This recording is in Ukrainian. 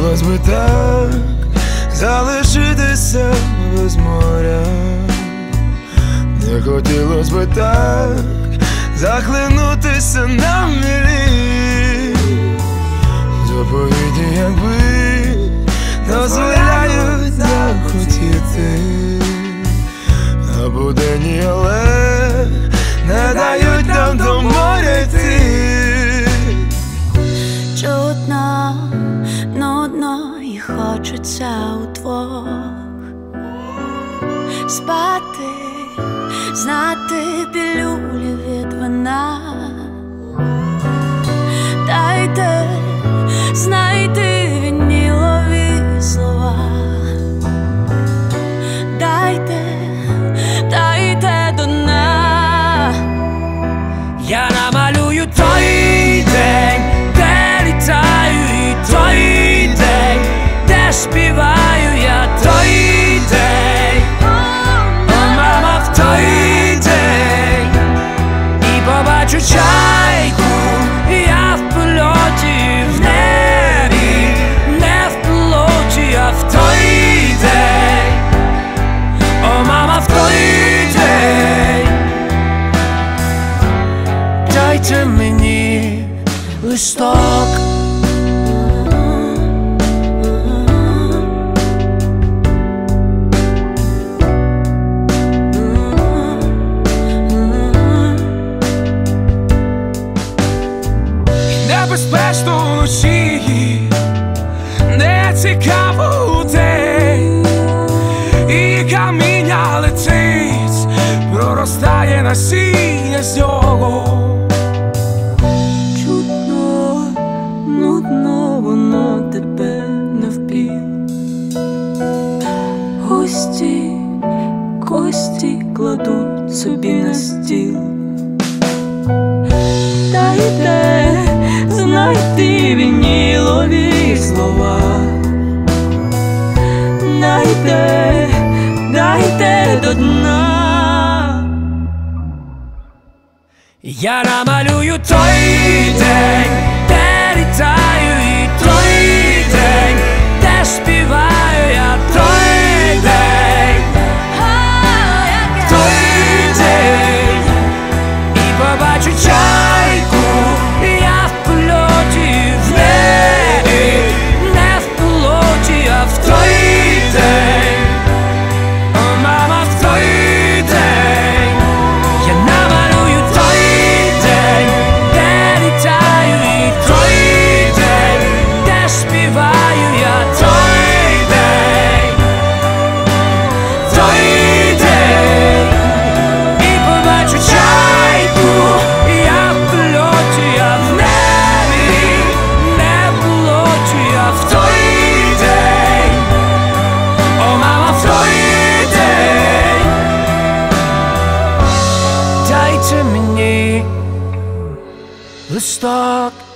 хотілось би так залишитися без моря, не хотілось би так захлинутися на милі. Заповіді, якби дозволяють так хотіти, а буденні, але не дають нам до моря йти. Чутно, нудно і хочеться удвох спати, знати пілюлі від вина. Дайте знайти вінілові слова, дайте до дна. Я намалюю той день, де літаю, і той день, де співаю я, той день, о, мама, в той день, і побачу чайку, я в польоті, в небі, не в пілоті, а в той день, о, мама, в той день. Дайте мені листок, небезпечно вночі, не цікаво удень, і каміння летить, проростає насіння з нього. Чутно, нудно, воно тебе навпіл. Гості, кості кладуть собі на стіл. Дайте знайти вінілові слова, дайте до дна. Я намалюю той день, де літаю, і той день, де співаю я, той день, той день, і побачу чайку, я в польоті, в небі, не в пілоті, а в той день, о, мама, в той день. Я намалюю той день, де літаю, і той день, де співаю я, той день, і побачу чайку, я в польоті, я в небі, не в пілоті, а в той день, о, мама, в той день. Дайте мені листок.